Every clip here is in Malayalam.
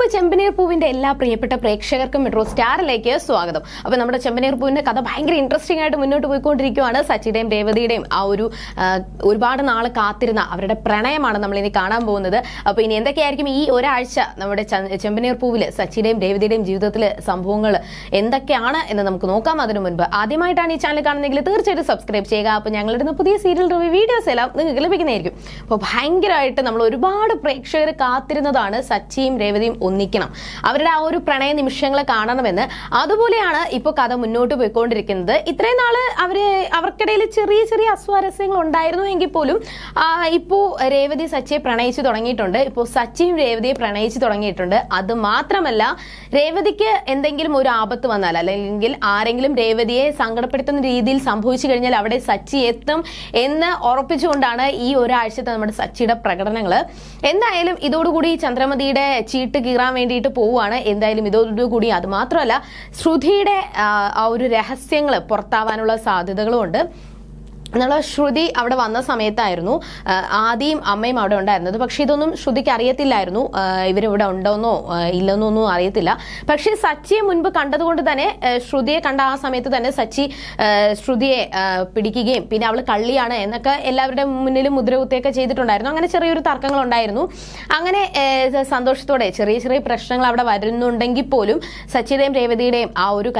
അപ്പോൾ ചെമ്പനീർ പൂവിന്റെ എല്ലാ പ്രിയപ്പെട്ട പ്രേക്ഷകർക്കും മെട്രോ സ്റ്റാറിലേക്ക് സ്വാഗതം. അപ്പോൾ നമ്മുടെ ചെമ്പനീർ പൂവിന്റെ കഥ ഭയങ്കര ഇൻട്രസ്റ്റിംഗ് ആയിട്ട് മുന്നോട്ട് പോയിക്കൊണ്ടിരിക്കുകയാണ്. സച്ചിയുടെയും രേവതിയുടെയും ആ ഒരുപാട് നാൾ കാത്തിരുന്ന അവരുടെ പ്രണയമാണ് നമ്മൾ ഇനി കാണാൻ പോകുന്നത്. അപ്പോൾ ഇനി എന്തൊക്കെയായിരിക്കും ഈ ഒരാഴ്ച നമ്മുടെ ചെമ്പനീർ പൂവിൽ സച്ചിയുടെയും രേവതിയുടെയും ജീവിതത്തിലെ സംഭവങ്ങൾ എന്തൊക്കെയാണ് എന്ന് നമുക്ക് നോക്കാം. അതിനു മുൻപ് ആദ്യമായിട്ടാണ് ഈ ചാനൽ കാണുന്നതെങ്കിൽ തീർച്ചയായിട്ടും സബ്സ്ക്രൈബ് ചെയ്യുക. അപ്പോൾ ഞങ്ങളുടെ പുതിയ സീരിയൽ റിവ്യൂ വീഡിയോസ് എല്ലാം നിങ്ങൾക്ക് ലഭിക്കുന്നതായിരിക്കും. അപ്പോൾ ഭയങ്കരമായിട്ട് നമ്മൾ ഒരുപാട് പ്രേക്ഷകർ കാത്തിരുന്നതാണ് സച്ചിയും രേവതിയും ഒന്നിക്കണം, അവരുടെ ആ ഒരു പ്രണയ നിമിഷങ്ങളെ കാണണമെന്ന്. അതുപോലെയാണ് ഇപ്പോൾ കഥ മുന്നോട്ട് പോയിക്കൊണ്ടിരിക്കുന്നത്. ഇത്രയും നാള് അവർക്കിടയിൽ ചെറിയ ചെറിയ അസ്വാരസ്യങ്ങൾ ഉണ്ടായിരുന്നു എങ്കിൽ പോലും ഇപ്പോൾ രേവതി സച്ചിയെ പ്രണയിച്ചു തുടങ്ങിയിട്ടുണ്ട്. ഇപ്പോൾ സച്ചിയും രേവതിയെ പ്രണയിച്ചു തുടങ്ങിയിട്ടുണ്ട്. അത് മാത്രമല്ല, രേവതിക്ക് എന്തെങ്കിലും ഒരു ആപത്ത് വന്നാൽ അല്ലെങ്കിൽ ആരെങ്കിലും രേവതിയെ സങ്കടപ്പെടുത്തുന്ന രീതിയിൽ സംഭവിച്ചു കഴിഞ്ഞാൽ അവിടെ സച്ചി എത്തും എന്ന് ഉറപ്പിച്ചുകൊണ്ടാണ് ഈ ഒരാഴ്ചത്തെ നമ്മുടെ സച്ചിയുടെ പ്രകടനങ്ങൾ. എന്തായാലും ഇതോടുകൂടി ചന്ദ്രമതിയുടെ ചീട്ട് കീറാൻ വേണ്ടിയിട്ട് പോവുകയാണ്. എന്തായാലും ഇതോടുകൂടി അത് മാത്രമല്ല, ശ്രുതിയുടെ ആ ഒരു രഹസ്യങ്ങൾ പുറത്താവാനുള്ള സാധ്യതകളും ഉണ്ട്. എന്നുള്ള ശ്രുതി അവിടെ വന്ന സമയത്തായിരുന്നു ആദിയും അമ്മയും അവിടെ ഉണ്ടായിരുന്നത്. പക്ഷെ ഇതൊന്നും ശ്രുതിക്ക് അറിയത്തില്ലായിരുന്നു. ഇവരിവിടെ ഉണ്ടോന്നോ ഇല്ലെന്നോ ഒന്നും അറിയത്തില്ല. പക്ഷെ സച്ചിയെ മുൻപ് കണ്ടതുകൊണ്ട് തന്നെ ശ്രുതിയെ കണ്ട ആ സമയത്ത് തന്നെ സച്ചി ശ്രുതിയെ പിടിക്കുകയും പിന്നെ അവൾ കള്ളിയാണ് എന്നൊക്കെ എല്ലാവരുടെ മുന്നിലും മുദ്രകുത്തുകയൊക്കെ ചെയ്തിട്ടുണ്ടായിരുന്നു. അങ്ങനെ ചെറിയൊരു തർക്കങ്ങൾ ഉണ്ടായിരുന്നു. അങ്ങനെ സന്തോഷത്തോടെ ചെറിയ ചെറിയ പ്രശ്നങ്ങൾ അവിടെ വരുന്നുണ്ടെങ്കിൽ പോലും സച്ചിയുടെയും രേവതിയുടെയും ആ ഒരു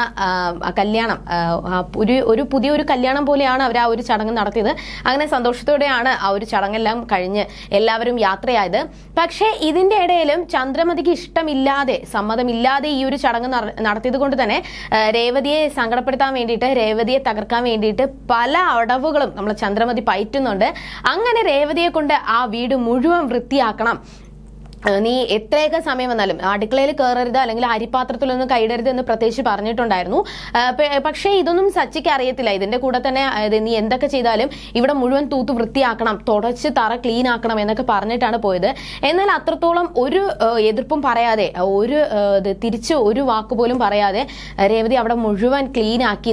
കല്യാണം ഒരു പുതിയൊരു കല്യാണം പോലെയാണ് അവർ ആ ഒരു ചടങ്ങ് നടത്തിയത്. അങ്ങനെ സന്തോഷത്തോടെയാണ് ആ ഒരു ചടങ്ങെല്ലാം കഴിഞ്ഞ് എല്ലാവരും യാത്രയായത്. പക്ഷേ ഇതിന്റെ ഇടയിലും ചന്ദ്രമതിക്ക് ഇഷ്ടമില്ലാതെ സമ്മതമില്ലാതെ ഈ ഒരു ചടങ്ങ് നടത്തിയത് കൊണ്ട് തന്നെ രേവതിയെ സങ്കടപ്പെടുത്താൻ വേണ്ടിയിട്ട്, രേവതിയെ തകർക്കാൻ വേണ്ടിയിട്ട് പല അടവുകളും നമ്മൾ ചന്ദ്രമതി പയറ്റുന്നുണ്ട്. അങ്ങനെ രേവതിയെ കൊണ്ട് ആ വീട് മുഴുവൻ വൃത്തിയാക്കണം, നീ എത്രയൊക്കെ സമയം വന്നാലും അടുക്കളയിൽ കയറരുത് അല്ലെങ്കിൽ അരിപ്പാത്രത്തിലൊന്നും കൈയിടരുത് എന്ന് പ്രത്യേകിച്ച് പറഞ്ഞിട്ടുണ്ടായിരുന്നു. പക്ഷേ ഇതൊന്നും സച്ചിക്ക് അറിയത്തില്ല. ഇതിന്റെ കൂടെ തന്നെ നീ എന്തൊക്കെ ചെയ്താലും ഇവിടെ മുഴുവൻ തൂത്ത് വൃത്തിയാക്കണം, തുടച്ച് തറ ക്ലീൻ ആക്കണം എന്നൊക്കെ പറഞ്ഞിട്ടാണ് പോയത്. എന്നാൽ അത്രത്തോളം ഒരു എതിർപ്പും പറയാതെ, തിരിച്ച് ഒരു വാക്ക് പോലും പറയാതെ രേവതി അവിടെ മുഴുവൻ ക്ലീൻ ആക്കി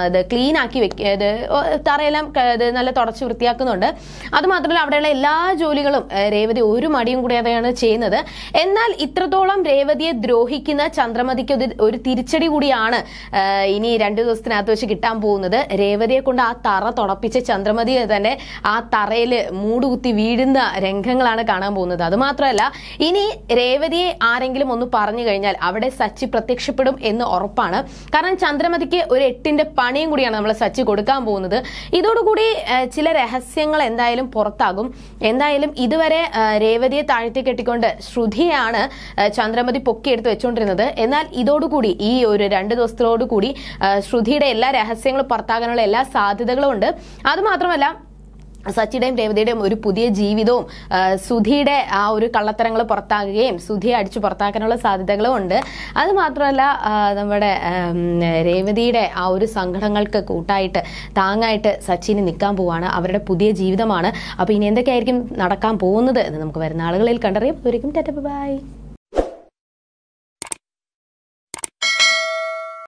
തറയെല്ലാം നല്ല തുടച്ച് വൃത്തിയാക്കുന്നുണ്ട്. അതുമാത്രമല്ല അവിടെയുള്ള എല്ലാ ജോലികളും രേവതി ഒരു മടിയും കൂടിയാണ് ചെയ്യുന്നത്. എന്നാൽ ഇത്രത്തോളം രേവതിയെ ദ്രോഹിക്കുന്ന ചന്ദ്രമതിക്ക് ഒരു തിരിച്ചടി കൂടിയാണ് ഇനി 2 ദിവസത്തിനകത്ത് വെച്ച് കിട്ടാൻ പോകുന്നത്. രേവതിയെ കൊണ്ട് ആ തറ തുടപ്പിച്ച ചന്ദ്രമതി തന്നെ ആ തറയിൽ മൂടുകുത്തി വീഴുന്ന രംഗങ്ങളാണ് കാണാൻ പോകുന്നത്. അതുമാത്രമല്ല, ഇനി രേവതിയെ ആരെങ്കിലും ഒന്ന് പറഞ്ഞു കഴിഞ്ഞാൽ അവിടെ സച്ചി പ്രത്യക്ഷപ്പെടും എന്ന് ഉറപ്പാണ്. കാരണം ചന്ദ്രമതിക്ക് ഒരു 8ന്റെ പണിയും കൂടിയാണ് നമ്മൾ സച്ചി കൊടുക്കാൻ പോകുന്നത്. ഇതോടുകൂടി ചില രഹസ്യങ്ങൾ എന്തായാലും പുറത്താകും. എന്തായാലും ഇതുവരെ രേവതിയെ താഴ്ത്തി കെട്ടിക്കൊണ്ട് ശ്രുതിയാണ് ചന്ദ്രമതി പൊക്കിയെടുത്ത് വെച്ചുകൊണ്ടിരുന്നത്. എന്നാൽ ഇതോടുകൂടി ഈ ഒരു 2 ദിവസത്തോടുകൂടി ശ്രുതിയുടെ എല്ലാ രഹസ്യങ്ങളും പുറത്താകാനുള്ള എല്ലാ സാധ്യതകളും ഉണ്ട്. അതുമാത്രമല്ല, സച്ചിയുടെയും രേവതിയുടെയും ഒരു പുതിയ ജീവിതവും സുധിയുടെ ആ ഒരു കള്ളത്തരങ്ങൾ പുറത്താകുകയും സുധിയെ അടിച്ചു പുറത്താക്കാനുള്ള സാധ്യതകളും ഉണ്ട്. അത് മാത്രമല്ല, നമ്മുടെ രേവതിയുടെ ആ ഒരു സങ്കടങ്ങൾക്ക് കൂട്ടായിട്ട് താങ്ങായിട്ട് സച്ചിന് നിൽക്കാൻ പോവാണ്. അവരുടെ പുതിയ ജീവിതമാണ്. അപ്പോൾ ഇനി എന്തൊക്കെയായിരിക്കും നടക്കാൻ പോകുന്നത് എന്ന് നമുക്ക് വരുന്ന ആളുകളിൽ കണ്ടറിയാം. ഒരിക്കലും ടാറ്റ ബൈ.